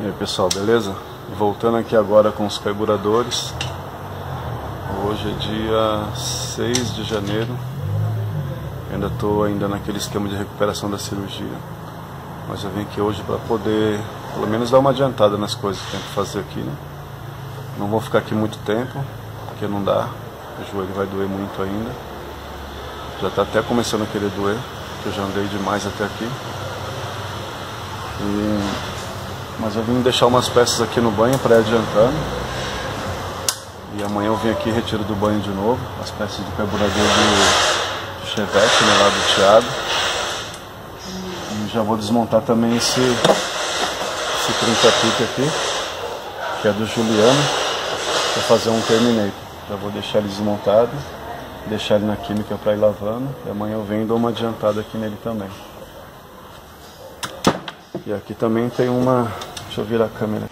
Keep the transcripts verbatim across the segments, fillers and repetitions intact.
E aí pessoal, beleza? Voltando aqui agora com os carburadores. Hoje é dia seis de janeiro. Ainda estou ainda naquele esquema de recuperação da cirurgia. Mas eu vim aqui hoje para poder pelo menos dar uma adiantada nas coisas que tem que fazer aqui, né? Não vou ficar aqui muito tempo, porque não dá. O joelho vai doer muito ainda. Já está até começando a querer doer, porque eu já andei demais até aqui. E... Mas eu vim deixar umas peças aqui no banho para ir adiantando. E amanhã eu vim aqui e retiro do banho de novo as peças do carburador do Chevette, né, lá do Thiago. E já vou desmontar também esse, esse trinta pique aqui, que é do Juliano, para fazer um Terminator. Já vou deixar ele desmontado, deixar ele na química para ir lavando. E amanhã eu venho e dou uma adiantada aqui nele também. E aqui também tem uma... Deixa eu virar a câmera.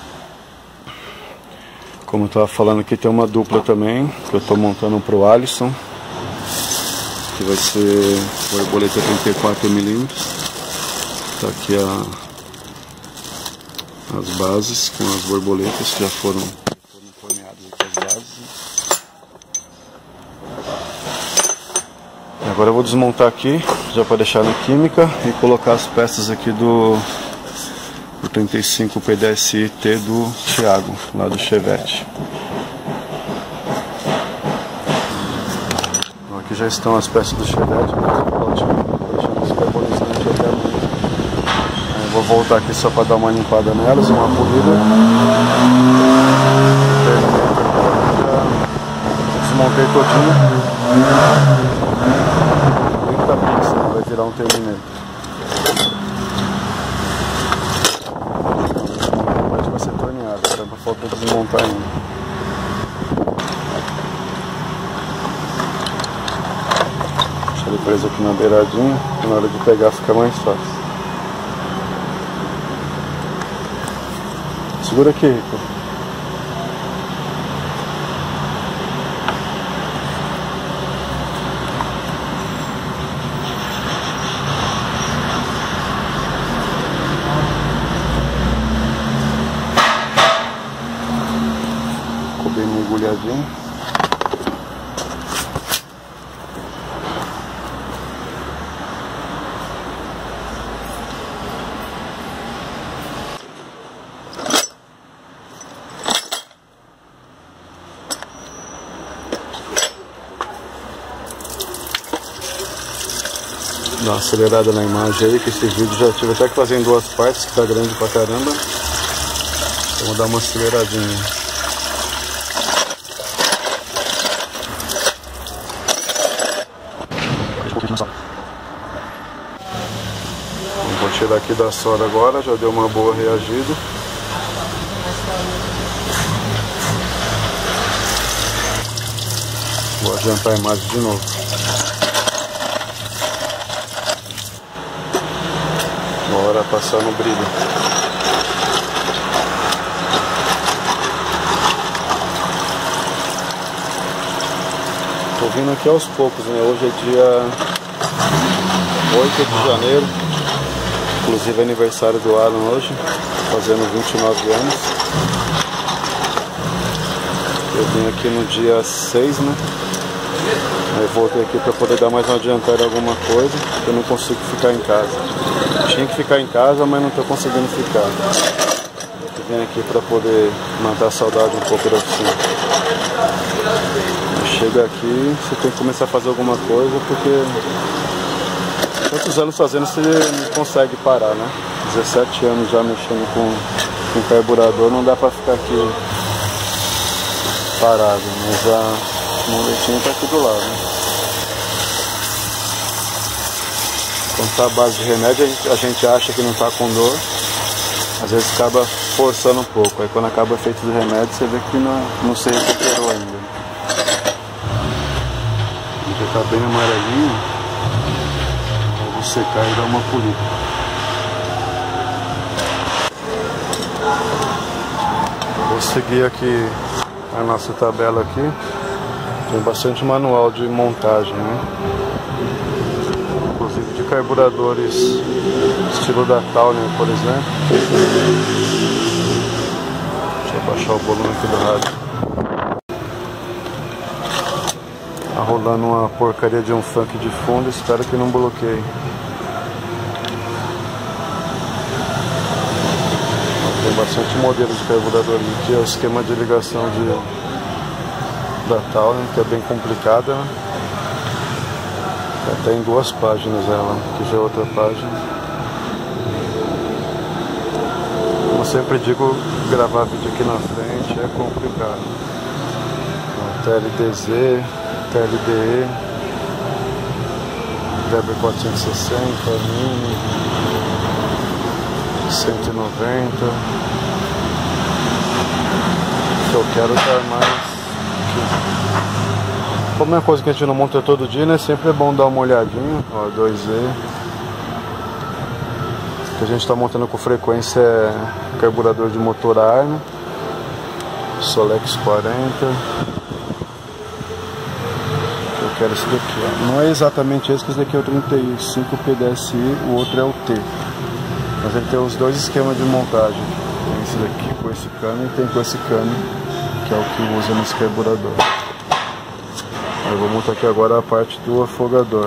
Como eu estava falando, aqui tem uma dupla também, que eu estou montando para o Alisson, que vai ser borboleta trinta e quatro milímetros. Está aqui a, as bases com as borboletas que já foram, foram torneadas aqui as bases. E agora eu vou desmontar aqui, já para deixar na química, e colocar as peças aqui do... o trinta e cinco P D S I T do Thiago, lá do Chevette. Então, aqui já estão as peças do Chevette, né? Deixando os carbonizantes até amanhã. Eu vou voltar aqui só para dar uma limpada nelas, uma polida. Desmontei todinho. trinta pixels, vai virar um Terminator. Falta desmontar ainda. Deixa ele preso aqui na beiradinha, que na hora de pegar fica mais fácil. Segura aqui, Rico. Bem mergulhadinho. Dá uma acelerada na imagem aí, que esse vídeo já tive até que fazer em duas partes, que tá grande pra caramba. Então vou dar uma aceleradinha. Vou tirar aqui da sola agora, já deu uma boa reagida. Vou adiantar a imagem de novo. Bora passar no brilho. Tô vindo aqui aos poucos, né? Hoje é dia oito de janeiro, inclusive é aniversário do Alan hoje, fazendo vinte e nove anos. Eu vim aqui no dia seis, né? Aí voltei aqui para poder dar mais uma adiantada em alguma coisa, porque eu não consigo ficar em casa. Tinha que ficar em casa, mas não estou conseguindo ficar. Eu vim aqui para poder matar a saudade um pouco da oficina. Chega aqui, você tem que começar a fazer alguma coisa, porque tantos anos fazendo você não consegue parar, né? dezessete anos já mexendo com, com carburador, não dá pra ficar aqui parado, mas a moletinha tá aqui do lado, né? Quando tá a base de remédio, a gente, a gente acha que não tá com dor, às vezes acaba forçando um pouco, aí quando acaba o efeito do remédio você vê que não, não se recuperou ainda. Já tá bem amarelinho, vou secar e dar uma polida. Vou seguir aqui a nossa tabela aqui, tem bastante manual de montagem, né? Inclusive de carburadores estilo da Towner, por exemplo. baixar o volume aqui do rádio. Tá rolando uma porcaria de um funk de fundo, espero que não bloqueie. Tem bastante modelo de carburador aqui, é o esquema de ligação de, da tal, né, que é bem complicada, né? Até em duas páginas ela, que já é outra página. Como eu sempre digo, gravar vídeo aqui na frente é complicado. T L D Z, T L D E, Weber quatrocentos e sessenta, Mini, cento e noventa. Que eu quero dar mais. Como é uma coisa que a gente não monta todo dia, né? Sempre é bom dar uma olhadinha. Ó, dois E. O que a gente está montando com frequência é carburador de motor a ar, né? Solex quarenta. Eu quero esse daqui, ó. Não é exatamente esse, que esse daqui é o trinta e cinco P D S I, o outro é o T. Mas ele tem os dois esquemas de montagem. Tem esse daqui com esse cano e tem com esse cano, que é o que usa nesse carburador. Eu vou montar aqui agora a parte do afogador.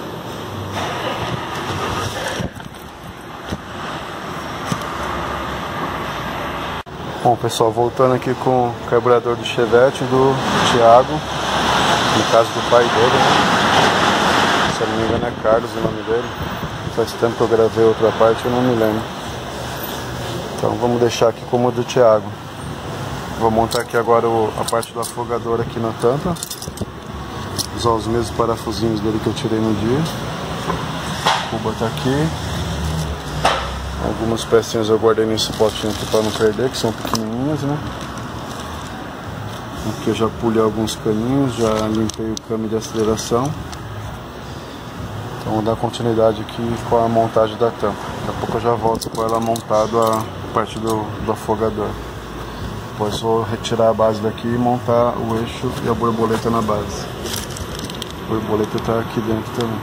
Bom, pessoal, voltando aqui com o carburador do Chevette do Thiago, no caso do pai dele, né? Se eu não me engano é Carlos o nome dele. Faz tempo que eu gravei outra parte, eu não me lembro. Então vamos deixar aqui como o do Thiago. Vou montar aqui agora o, a parte do afogador aqui na tampa. Usar os mesmos parafusinhos dele que eu tirei no dia. A cuba tá aqui. Algumas pecinhas eu guardei nesse potinho aqui para não perder, que são pequenininhas, né? Aqui eu já pulei alguns caninhos, já limpei o câmbio de aceleração. Então vou dar continuidade aqui com a montagem da tampa. Daqui a pouco eu já volto com ela montada a parte do, do afogador. Depois vou retirar a base daqui e montar o eixo e a borboleta na base. A borboleta está aqui dentro também.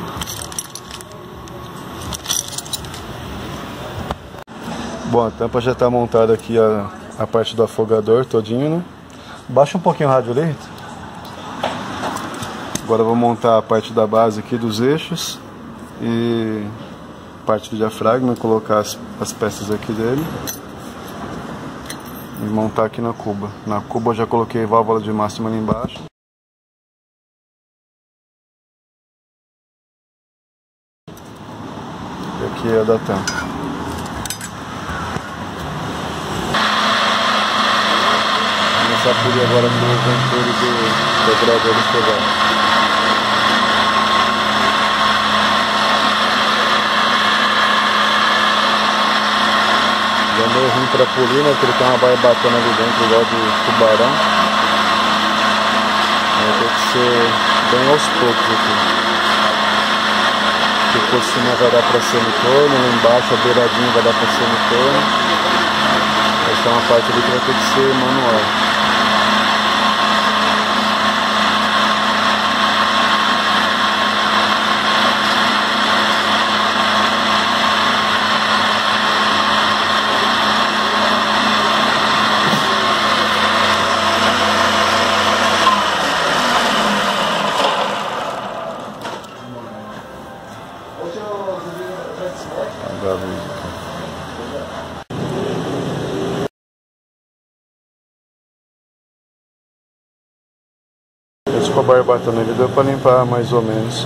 Bom, a tampa já está montada aqui, a, a parte do afogador todinho, né? Baixa um pouquinho o rádio ali. Agora eu vou montar a parte da base aqui dos eixos e parte do diafragma, colocar as, as peças aqui dele e montar aqui na cuba. Na cuba eu já coloquei válvula de máxima ali embaixo. E aqui é a da tampa. Vou começar a polir agora com o venturo do carburador do Chevette. É meio ruim para polir, né? Porque ele tem uma barbatana ali dentro, igual de tubarão. Vai ter que ser bem aos poucos aqui. Aqui por cima vai dar para ser no torno, lá embaixo a beiradinha vai dar para ser no torno. Essa é uma parte ali que vai ter que ser manual. Esse com a barbatana ali deu para limpar mais ou menos.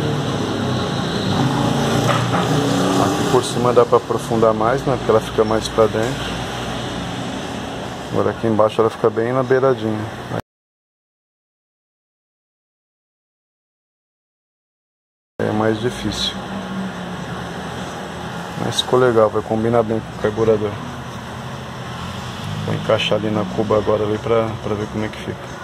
Aqui por cima dá para aprofundar mais, né? Porque ela fica mais para dentro. Agora aqui embaixo ela fica bem na beiradinha. É mais difícil. Mas ficou legal, vai combinar bem com o carburador. Vou encaixar ali na cuba agora ali pra, pra ver como é que fica.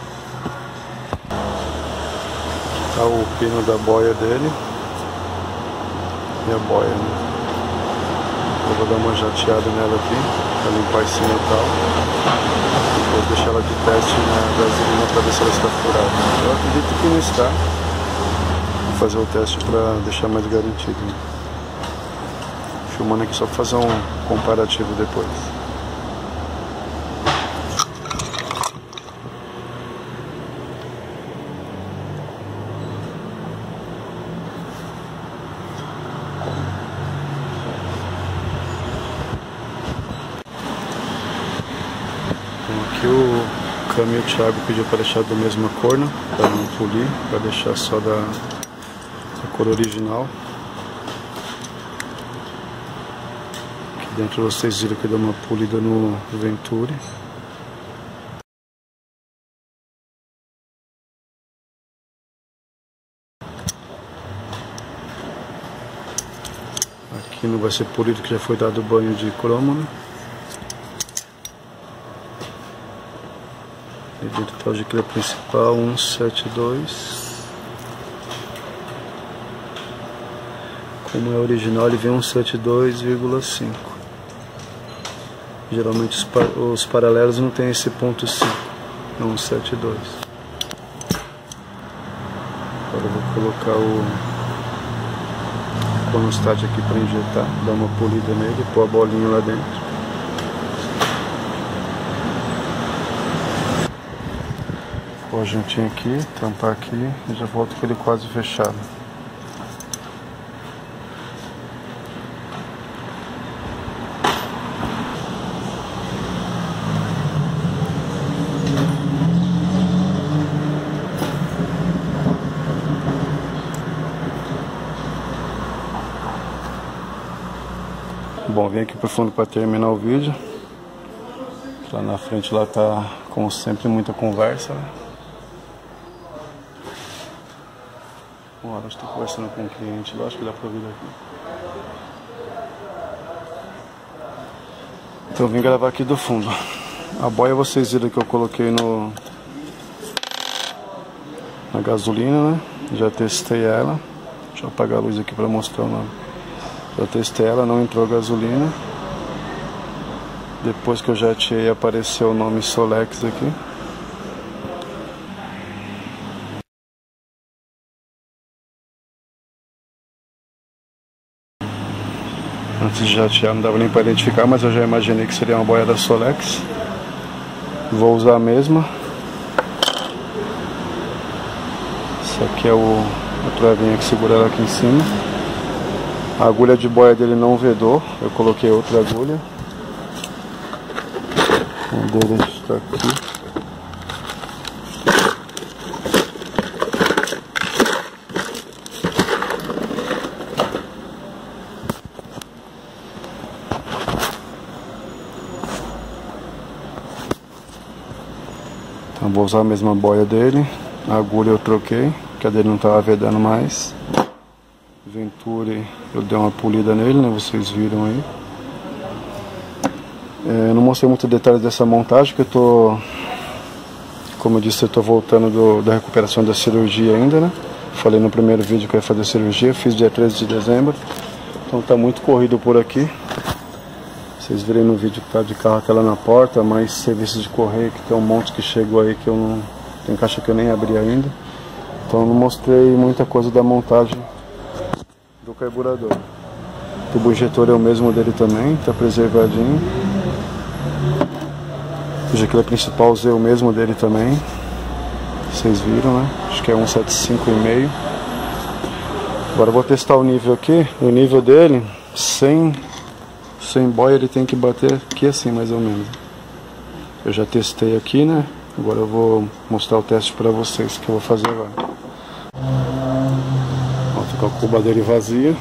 Tá o pino da boia dele. E a boia, né? Eu vou dar uma jateada nela aqui pra limpar esse metal. Depois deixar ela de teste na gasolina pra ver se ela está furada. Eu acredito que não está. Vou fazer o teste pra deixar mais garantido, né? Filmando aqui só para fazer um comparativo depois. aqui o Cami e o Thiago pediu para deixar da mesma cor, né? Para não polir, para deixar só da, da cor original. Aqui dentro vocês viram que deu uma polida no Venturi. Aqui não vai ser polido, que já foi dado banho de cromo, né? Edital de cria principal cento e setenta e dois. Como é original, ele vem cento e setenta e dois vírgula cinco. Geralmente os, par os paralelos não tem esse ponto cinco, é cento e setenta e dois. Agora eu vou colocar o cronostat aqui para injetar, dar uma polida nele, pôr a bolinha lá dentro. Pôr a juntinha aqui, tampar aqui e já volto com ele quase fechado. Bom, vim aqui pro fundo para terminar o vídeo. Lá na frente lá tá, como sempre, muita conversa, né? Bom, eu estou conversando com um cliente, eu acho que dá pra ouvir daqui. Então eu vim gravar aqui do fundo. A boia vocês viram que eu coloquei no na gasolina, né? Já testei ela. Deixa eu apagar a luz aqui para mostrar o nome. Já testei ela, não entrou gasolina. Depois que eu já tirei, apareceu o nome Solex aqui. Antes de jatear não dava nem para identificar, mas eu já imaginei que seria uma boia da Solex. Vou usar a mesma. Esse aqui é o, a travinha que segura ela aqui em cima. A agulha de boia dele não vedou, eu coloquei outra agulha. O dele está aqui. Então vou usar a mesma boia dele. A agulha eu troquei, que a dele não estava vedando mais. Venturi eu dei uma polida nele, né? Vocês viram aí. É, não mostrei muitos detalhes dessa montagem, que eu tô, como eu disse, eu tô voltando do, da recuperação da cirurgia ainda, né? Falei no primeiro vídeo que eu ia fazer cirurgia, fiz dia treze de dezembro. Então tá muito corrido por aqui. Vocês viram no vídeo que tá de carro até lá na porta, mais serviços de correio, que tem um monte que chegou aí que eu não... Tem caixa que eu nem abri ainda. Então eu não mostrei muita coisa da montagem do carburador. O tubo injetor é o mesmo dele também, tá preservadinho. O jaqueira principal usei o mesmo dele também. Vocês viram, né? Acho que é cento e setenta e cinco e meio. Agora eu vou testar o nível aqui. O nível dele, sem, sem boia, ele tem que bater aqui assim, mais ou menos. Eu já testei aqui, né? Agora eu vou mostrar o teste pra vocês, que eu vou fazer agora. Ó, tô com a cuba dele vazia.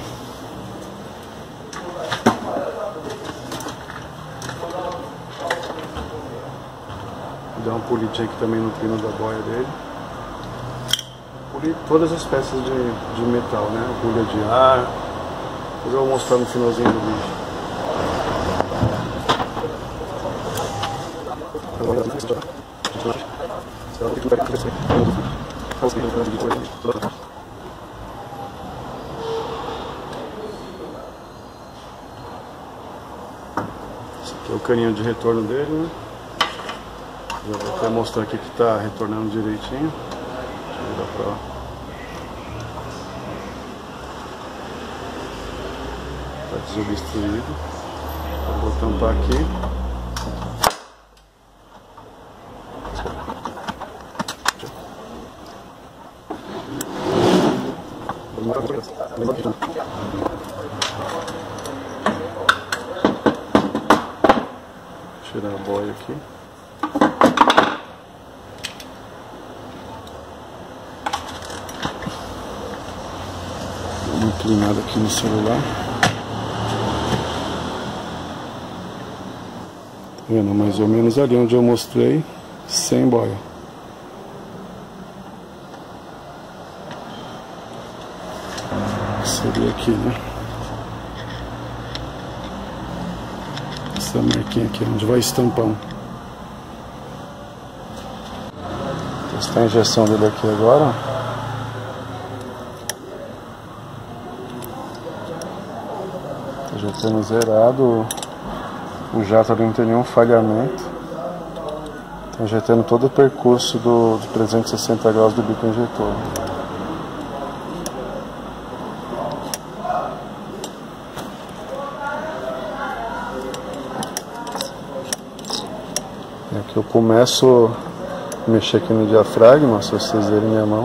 Vou dar uma polidinha aqui também no pino da boia dele. Polir todas as peças de, de metal, né? Agulha de ar. Depois eu vou mostrar no finalzinho do vídeo. Esse aqui é o caninho de retorno dele, né? Já vou até mostrar aqui que está retornando direitinho. Deixa eu virar pra lá. Está desobstruído. Eu vou tampar aqui. Tirar a boia aqui. inclinado aqui no celular. Tá vendo? Mais ou menos ali onde eu mostrei, sem boia. Seria aqui, né? Essa marquinha aqui, onde vai estampar. Testar a injeção dele aqui agora. Tá já tendo zerado. O jato ali não tem nenhum falhamento. Tá injetando todo o percurso do, de trezentos e sessenta graus do bico injetor. E aqui eu começo a mexer aqui no diafragma, se vocês verem minha mão.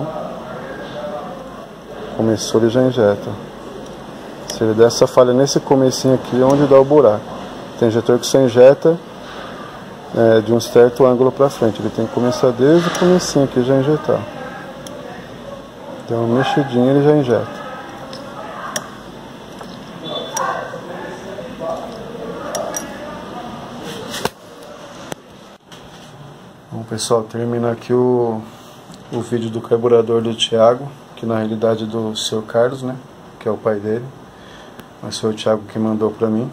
Começou, ele já injeta. Se ele der essa falha nesse comecinho aqui, é onde dá o buraco. Tem injetor que você injeta é, de um certo ângulo para frente. Ele tem que começar desde o comecinho aqui já injetar. Deu uma mexidinha, ele já injeta. Bom, pessoal, termina aqui o, o vídeo do carburador do Thiago, que na realidade é do seu Carlos, né, que é o pai dele, mas foi o Thiago que mandou pra mim.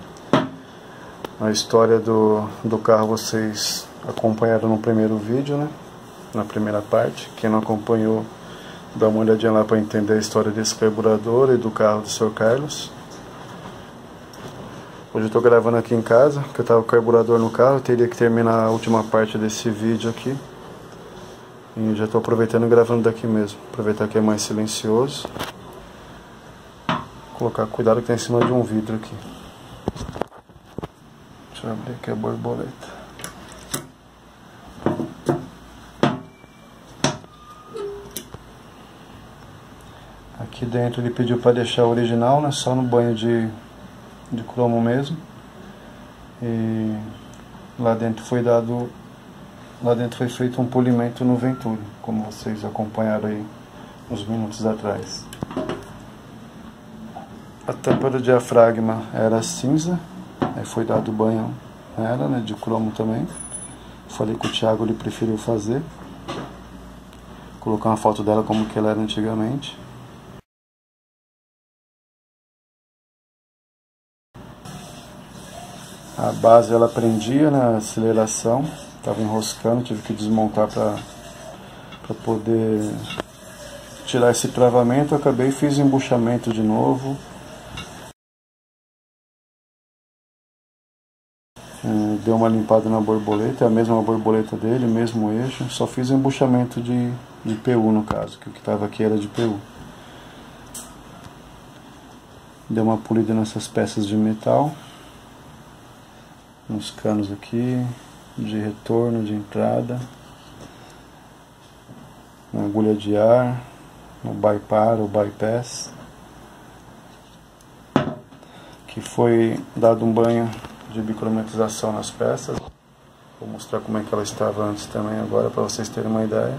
A história do, do carro vocês acompanharam no primeiro vídeo, né, na primeira parte. Quem não acompanhou, dá uma olhadinha lá para entender a história desse carburador e do carro do seu Carlos. Hoje eu estou gravando aqui em casa, porque eu estava com o carburador no carro. Eu teria que terminar a última parte desse vídeo aqui. E já estou aproveitando e gravando daqui mesmo. Aproveitar que é mais silencioso. Vou colocar cuidado que está em cima de um vidro aqui. Deixa eu abrir aqui a borboleta. Aqui dentro ele pediu para deixar o original, né? Só no banho de, de cromo mesmo. E lá dentro foi dado, lá dentro foi feito um polimento no Venturi, como vocês acompanharam aí uns minutos atrás. A tampa do diafragma era cinza, aí foi dado banho nela, né? De cromo também. Falei com o Thiago, ele preferiu fazer. Vou colocar uma foto dela como que ela era antigamente. A base ela prendia na aceleração, estava enroscando, tive que desmontar para para poder tirar esse travamento. Eu acabei e fiz embuchamento de novo. É, deu uma limpada na borboleta, é a mesma borboleta dele, mesmo eixo. Só fiz embuchamento de, de P U no caso, que o que estava aqui era de P U. Deu uma polida nessas peças de metal. Nos canos aqui, de retorno, de entrada, na agulha de ar, no bypass ou bypass, que foi dado um banho de bicromatização nas peças. Vou mostrar como é que ela estava antes também agora, para vocês terem uma ideia.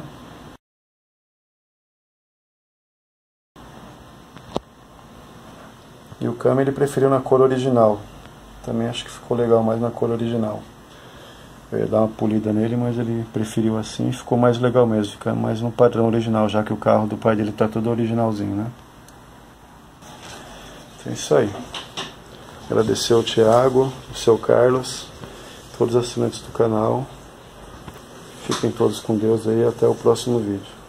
E o câmbio ele preferiu na cor original. Também acho que ficou legal mais na cor original. Eu ia dar uma polida nele, mas ele preferiu assim. Ficou mais legal mesmo, fica mais no padrão original, já que o carro do pai dele tá todo originalzinho, né? Então é isso aí. Agradecer ao Thiago, ao seu Carlos, todos os assinantes do canal. Fiquem todos com Deus aí, até o próximo vídeo.